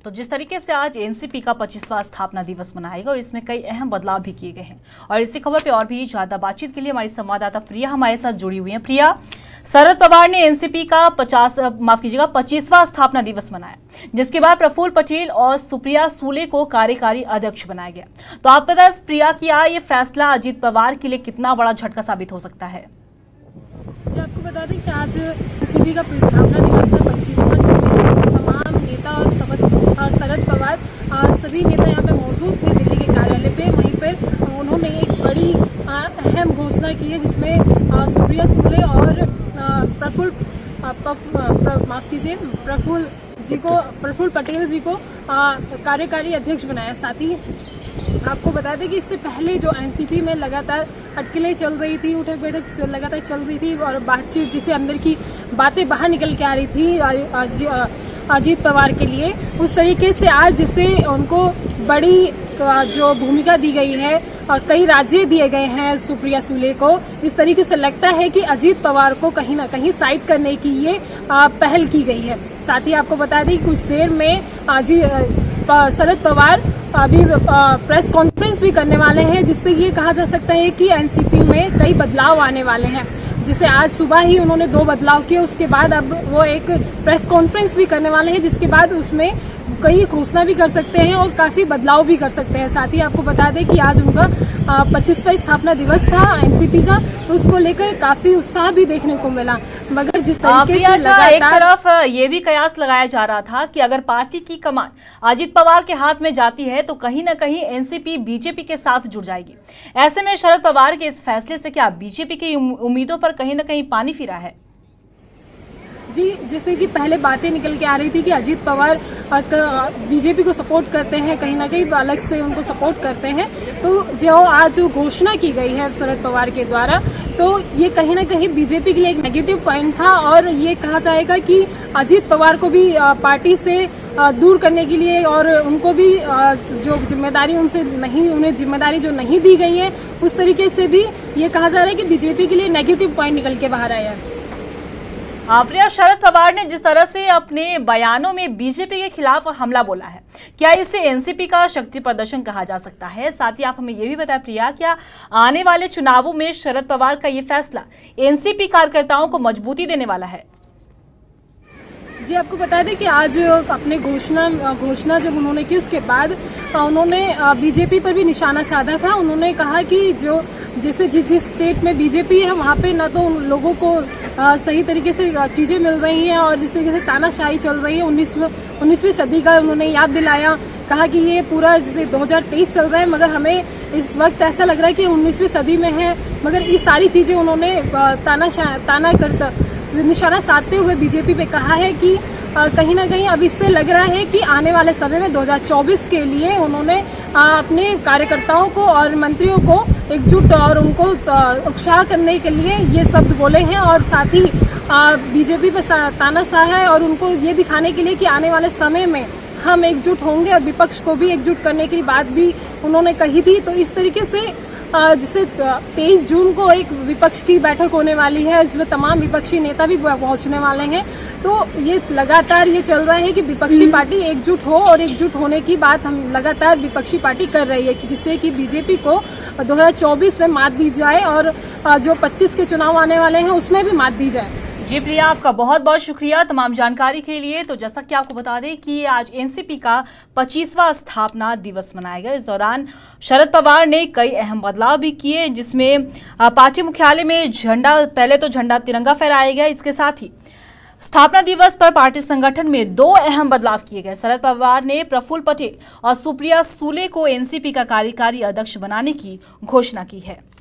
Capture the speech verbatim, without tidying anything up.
तो जिस तरीके से आज एनसीपी का पच्चीसवां स्थापना दिवस मनाएगा और इसमें कई अहम बदलाव भी किए गए हैं, और इसी खबर पे और भी ज्यादा बातचीत के लिए हमारी संवाददाता प्रिया हमारे साथ जुड़ी हुई है। प्रिया, शरद पवार ने एनसीपी का पचास माफ कीजिएगा पच्चीसवां स्थापना दिवस मनाया, जिसके बाद प्रफुल्ल पटेल और सुप्रिया सुले को कार्यकारी अध्यक्ष बनाया गया। तो आप बताएं प्रिया, क्या ये फैसला अजीत पवार के लिए कितना बड़ा झटका साबित हो सकता है? जी, आपको बता दें कि आज एनसीपी का स्थापना दिवस था पच्चीसवां। तमाम नेता और शरद पवार सभी नेता यहाँ पे मौजूद थे दिल्ली के कार्यालय पे। वहीं पर उन्होंने एक बड़ी अहम घोषणा की है, जिसमें सुप्रिया सुले और प्रफुल्ल माफ कीजिए प्रफुल्ल जी को प्रफुल्ल पटेल जी को कार्यकारी अध्यक्ष बनाया। साथ ही आपको बता दें कि इससे पहले जो एनसीपी में लगातार अटकलें चल रही थी, उठक बैठक लगातार चल रही थी और बातचीत जिसे अंदर की बातें बाहर निकल के आ रही थी अजीत पवार के लिए, उस तरीके से आज जिसे उनको बड़ी जो भूमिका दी गई है और कई राज्य दिए गए हैं सुप्रिया सुले को, इस तरीके से लगता है कि अजीत पवार को कहीं ना कहीं साइड करने की ये पहल की गई है। साथ ही आपको बता दें कुछ देर में शरद पवार अभी प्रेस कॉन्फ्रेंस भी करने वाले हैं, जिससे ये कहा जा सकता है कि एनसीपी में कई बदलाव आने वाले हैं। जिसे आज सुबह ही उन्होंने दो बदलाव किए, उसके बाद अब वो एक प्रेस कॉन्फ्रेंस भी करने वाले हैं, जिसके बाद उसमें कई घोषणा भी कर सकते हैं और काफ़ी बदलाव भी कर सकते हैं। साथ ही आपको बता दें कि आज उनका पच्चीसवां स्थापना दिवस था एनसीपी का, तो उसको लेकर काफ़ी उत्साह भी देखने को मिला। मगर जिस तरीके से लगातार एक तरफ ये भी कयास लगाया जा रहा था कि अगर पार्टी की कमान अजीत पवार के हाथ में जाती है तो कहीं ना कहीं एनसीपी बीजेपी के साथ जुड़ जाएगी। ऐसे में शरद पवार के इस फैसले से क्या बीजेपी की उम्मीदों पर कहीं ना कहीं पानी फिरा है? जी, जैसे कि पहले बातें निकल के आ रही थी कि अजीत पवार बीजेपी को सपोर्ट करते हैं, कहीं ना कहीं अलग से उनको सपोर्ट करते हैं, तो जो आज घोषणा की गई है शरद पवार के द्वारा, तो ये कहीं ना कहीं बीजेपी के लिए एक नेगेटिव पॉइंट था। और ये कहा जाएगा कि अजीत पवार को भी पार्टी से दूर करने के लिए और उनको भी जो जिम्मेदारी उनसे नहीं उन्हें जिम्मेदारी जो नहीं दी गई है, उस तरीके से भी ये कहा जा रहा है कि बीजेपी के लिए नेगेटिव पॉइंट निकल के बाहर आया है। प्रिया, शरद पवार ने जिस तरह से अपने बयानों में बीजेपी के खिलाफ हमला बोला है, क्या इसे एनसीपी का शक्ति प्रदर्शन कहा जा सकता है? साथ ही आप हमें यह भी बताएं प्रिया, क्या आने वाले चुनावों में शरद पवार का ये फैसला एनसीपी कार्यकर्ताओं को मजबूती देने वाला है? जी, आपको बता दें कि आज अपने घोषणा घोषणा जब उन्होंने की, उसके बाद उन्होंने बीजेपी पर भी निशाना साधा था। उन्होंने कहा कि जो जैसे जिस जिस स्टेट में बीजेपी है वहाँ पे ना तो उन लोगों को आ, सही तरीके से चीज़ें मिल रही हैं और जिस तरीके से तानाशाही चल रही है उन्नीसवीं उन्नीसवीं सदी का उन्होंने याद दिलाया। कहा कि ये पूरा जैसे दो हज़ार तेईस चल रहा है, मगर हमें इस वक्त ऐसा लग रहा है कि उन्नीसवीं सदी में है। मगर ये सारी चीज़ें उन्होंने तानाशाह ताना करता निशाना साधते हुए बीजेपी पे कहा है कि कहीं ना कहीं अब इससे लग रहा है कि आने वाले समय में दो हज़ार चौबीस के लिए उन्होंने अपने कार्यकर्ताओं को और मंत्रियों को एकजुट और उनको उत्साह करने के लिए ये शब्द बोले हैं। और साथ ही बीजेपी पे तानाशाह है और उनको ये दिखाने के लिए कि आने वाले समय में हम एकजुट होंगे और विपक्ष को भी एकजुट करने की बात भी उन्होंने कही थी। तो इस तरीके से जिसे तेईस जून को एक विपक्ष की बैठक होने वाली है, इसमें तमाम विपक्षी नेता भी पहुंचने वाले हैं। तो ये लगातार ये चल रहा है कि विपक्षी पार्टी एकजुट हो और एकजुट होने की बात हम लगातार विपक्षी पार्टी कर रही है, जिससे कि बीजेपी को दो हज़ार चौबीस में मात दी जाए और जो पच्चीस के चुनाव आने वाले हैं उसमें भी मात दी जाए। जी प्रिया, आपका बहुत बहुत शुक्रिया तमाम जानकारी के लिए। तो जैसा कि आपको बता दें कि आज एनसीपी का पच्चीसवां स्थापना दिवस मनाया गया। इस दौरान शरद पवार ने कई अहम बदलाव भी किए, जिसमें पार्टी मुख्यालय में झंडा पहले तो झंडा तिरंगा फहराया गया। इसके साथ ही स्थापना दिवस पर पार्टी संगठन में दो अहम बदलाव किए गए। शरद पवार ने प्रफुल्ल पटेल और सुप्रिया सुले को एनसीपी का कार्यकारी अध्यक्ष बनाने की घोषणा की है।